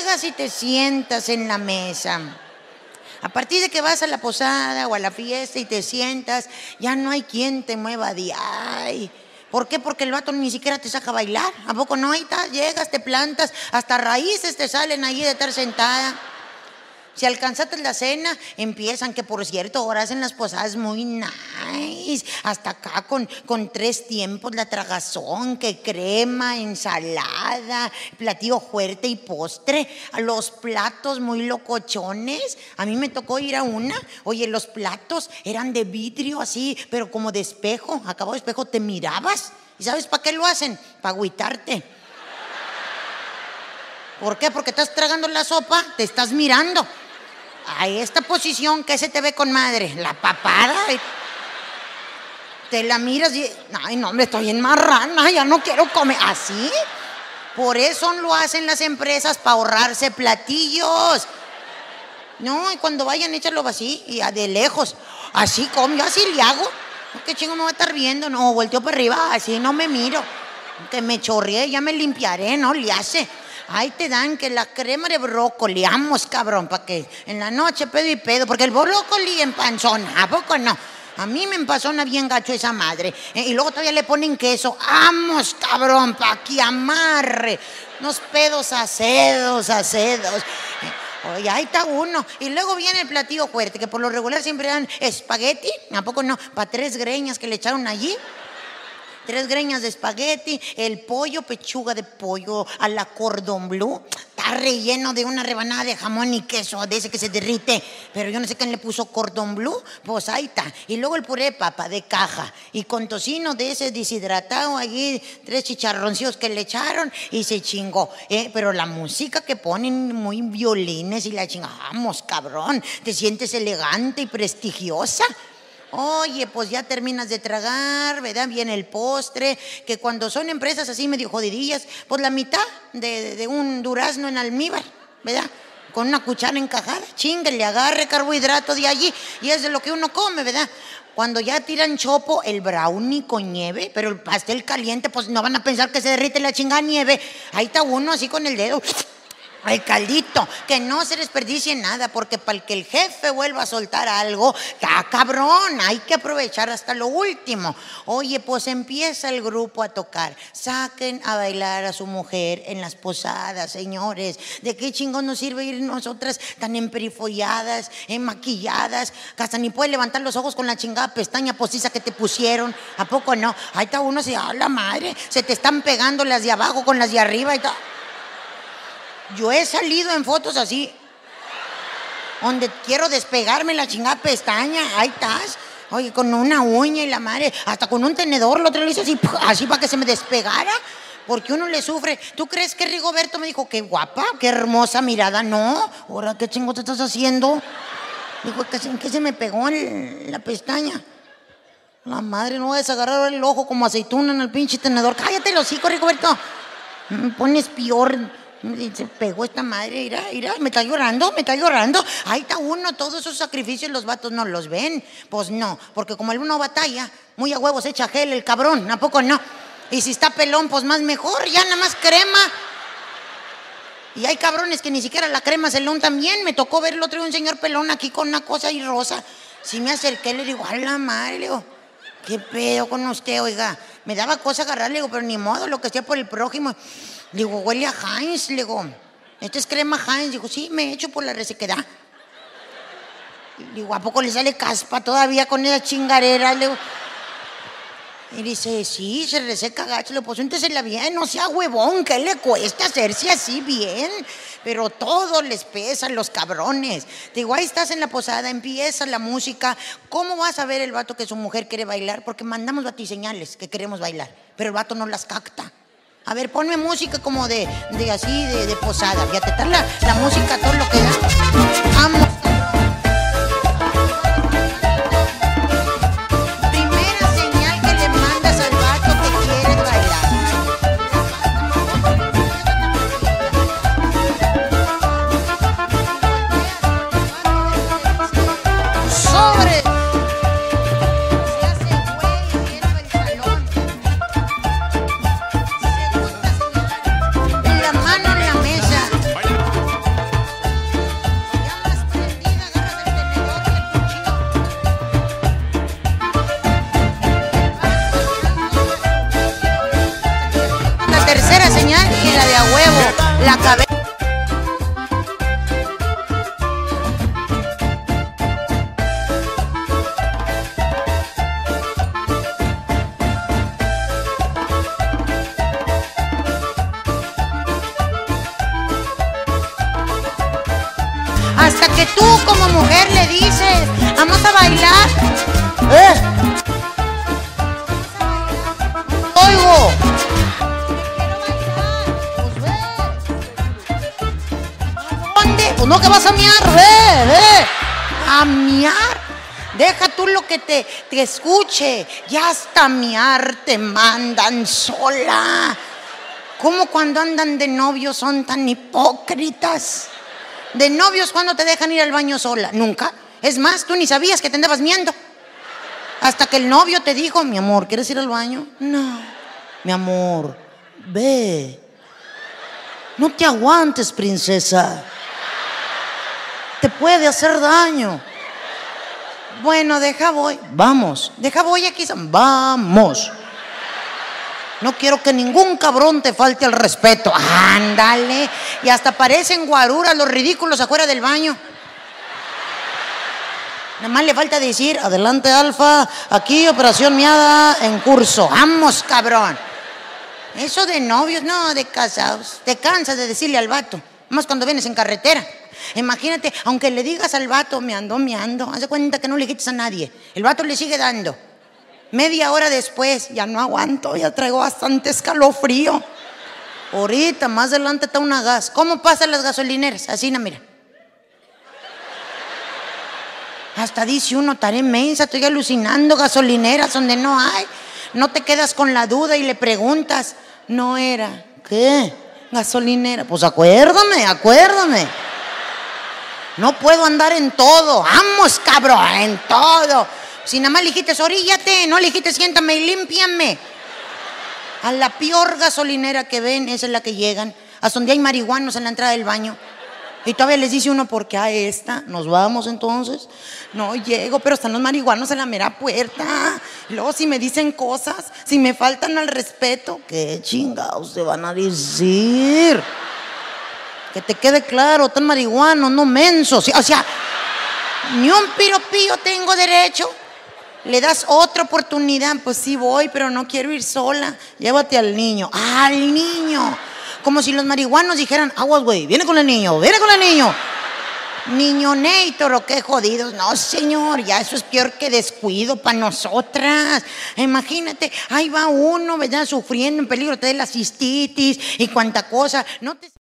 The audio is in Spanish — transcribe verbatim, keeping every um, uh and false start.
llegas y te sientas en la mesa. A partir de que vas a la posada o a la fiesta y te sientas, ya no hay quien te mueva de ay. ¿Por qué? Porque el vato ni siquiera te saca a bailar. ¿A poco no? Ahí estás, llegas, te plantas, hasta raíces te salen allí de estar sentada. Si alcanzaste la cena, empiezan, que por cierto, ahora hacen las posadas muy nice. Hasta acá con, con tres tiempos, la tragazón, que crema, ensalada, platillo fuerte y postre. A los platos muy locochones. A mí me tocó ir a una. Oye, los platos eran de vidrio así, pero como de espejo. Acabado de espejo te mirabas. ¿Y sabes para qué lo hacen? Para agüitarte. ¿Por qué? Porque estás tragando la sopa, te estás mirando. A esta posición, ¿qué se te ve con madre? La papada. Te la miras y... Ay, no, me estoy en marrana, ya no quiero comer. ¿Así? Por eso lo hacen las empresas, para ahorrarse platillos. No, y cuando vayan, échalo así, y de lejos. Así como, yo así le hago. ¿Qué chingo me va a estar viendo? No, volteo para arriba, así no me miro. Que me chorreé, ya me limpiaré, ¿no? Le hace... Ahí te dan que la crema de brócoli, vamos, cabrón, para que en la noche pedo y pedo, porque el brócoli empanzona, ¿a poco no? A mí me empazona bien gacho esa madre. Eh, y luego todavía le ponen queso, vamos, cabrón, pa' que amarre. Unos pedos acedos, acedos. Eh, oye, ahí está uno. Y luego viene el platillo fuerte, que por lo regular siempre dan espagueti, ¿a poco no? Para tres greñas que le echaron allí. Tres greñas de espagueti, el pollo, pechuga de pollo a la cordon bleu. Está relleno de una rebanada de jamón y queso, de ese que se derrite. Pero yo no sé quién le puso cordon bleu. Pues ahí está. Y luego el puré de papa de caja. Y con tocino de ese deshidratado allí, tres chicharroncillos que le echaron y se chingó. Eh, pero la música que ponen, muy violines y la chingamos, cabrón. Te sientes elegante y prestigiosa. Oye, pues ya terminas de tragar, ¿verdad? Viene el postre, que cuando son empresas así medio jodidillas, pues la mitad de, de un durazno en almíbar, ¿verdad? Con una cuchara encajada, chingue, le agarre carbohidrato de allí y es de lo que uno come, ¿verdad? Cuando ya tiran chopo, el brownie con nieve, pero el pastel caliente, pues no van a pensar que se derrite la chingada nieve. Ahí está uno así con el dedo... El caldito, que no se desperdicie nada, porque para que el jefe vuelva a soltar algo, está cabrón, hay que aprovechar hasta lo último. Oye, pues empieza el grupo a tocar, saquen a bailar a su mujer en las posadas, señores. ¿De qué chingón nos sirve ir nosotras tan emperifolladas, maquilladas, que hasta ni puedes levantar los ojos con la chingada pestaña postiza que te pusieron? ¿A poco no? Ahí está uno así, ¡a la madre! Se te están pegando las de abajo con las de arriba y está... Yo he salido en fotos así, donde quiero despegarme la chingada pestaña, ahí estás. Oye, con una uña y la madre, hasta con un tenedor, lo otro le hice así, así para que se me despegara, porque uno le sufre. ¿Tú crees que Rigoberto me dijo, qué guapa, qué hermosa mirada? No, ahora, ¿qué chingo te estás haciendo? Dijo, ¿qué se me pegó en la pestaña? La madre, no vas a agarrar el ojo como aceituna en el pinche tenedor. Cállate el hocico, Rigoberto. Me pones peor. Se pegó esta madre, mira, mira, me está llorando, me está llorando. Ahí está uno, todos esos sacrificios los vatos no los ven. Pues no, porque como el uno batalla, muy a huevos echa gel el cabrón, ¿a poco no? Y si está pelón, pues más mejor, ya nada más crema. Y hay cabrones que ni siquiera la crema se le untan bien. Me tocó ver el otro día un señor pelón aquí con una cosa ahí rosa. Si me acerqué, le digo, a la madre, le digo, ¿qué pedo con usted, oiga? Me daba cosa agarrar, le digo, pero ni modo, lo que sea por el prójimo. Le digo, huele a Heinz, le digo, ¿esto es crema Heinz? Digo, sí, me he hecho por la resequedad. Le digo, ¿a poco le sale caspa todavía con esa chingarera? Le digo, y dice, sí, se reseca gacho. Le digo, pues úntesela bien, no sea huevón, ¿qué le cuesta hacerse así bien? Pero todo les pesa a los cabrones. Te digo, ahí estás en la posada, empieza la música. ¿Cómo vas a ver el vato que su mujer quiere bailar? Porque mandamos batiseñales que queremos bailar, pero el vato no las capta. A ver, ponme música como de, de así, de, de posada. Fíjate, está la, la música, todo lo que da. Vamos. Primera señal que le mandas al vato que quieres bailar. ¡Sobre! Se hace güey, quiero el salón. La mano en la mesa. huevo, la cabeza. Hasta que tú como mujer le dices, vamos a bailar. ¿Eh? Oigo. ¿A dónde? Pues no, que vas a miar, ve, ve. A miar. Deja tú lo que te, te escuche. Ya hasta miar te mandan sola. ¿Cómo cuando andan de novios son tan hipócritas? De novios, ¿cuándo te dejan ir al baño sola? Nunca. Es más, tú ni sabías que te andabas miando. Hasta que el novio te dijo, mi amor, ¿quieres ir al baño? No. Mi amor, ve. No te aguantes, princesa. Te puede hacer daño. Bueno, deja voy. Vamos. Deja voy aquí. Vamos. No quiero que ningún cabrón te falte el respeto. Ándale. Y hasta parecen guaruras los ridículos afuera del baño. Nada más le falta decir, adelante Alfa, aquí operación miada en curso. Vamos, cabrón. Eso de novios, no, de casados. Te cansas de decirle al vato, más cuando vienes en carretera. Imagínate, aunque le digas al vato, me ando, me ando, haz de cuenta que no le quites a nadie. El vato le sigue dando. Media hora después, ya no aguanto, ya traigo bastante escalofrío. Ahorita, más adelante está una gas. ¿Cómo pasan las gasolineras? Así, no, mira. Hasta dice uno, estaré mensa, estoy alucinando, gasolineras donde no hay. No te quedas con la duda y le preguntas, no era. ¿Qué? Gasolinera. Pues acuérdame, acuérdame. No puedo andar en todo. Vamos, cabrón, en todo. Si nada más le dijiste, oríllate, no le dijiste, siéntame y límpiame. A la peor gasolinera que ven, esa es la que llegan. A donde hay marihuanos en la entrada del baño. Y todavía les dice uno, ¿por qué a esta? ¿Nos vamos entonces? No llego, pero están los marihuanos en la mera puerta. Y luego si me dicen cosas, si me faltan al respeto, ¿qué chingados te van a decir? Que te quede claro, tan marihuanos, no mensos. O sea, ni un piropío tengo derecho. Le das otra oportunidad, pues sí voy, pero no quiero ir sola. Llévate al niño. ¡Al niño! Como si los marihuanos dijeran, aguas, güey, viene con el niño, viene con el niño. Niño Néctor, o qué jodidos. No, señor, ya eso es peor que descuido para nosotras. Imagínate, ahí va uno, ¿verdad? Sufriendo en peligro, te da la cistitis y cuánta cosa. No te...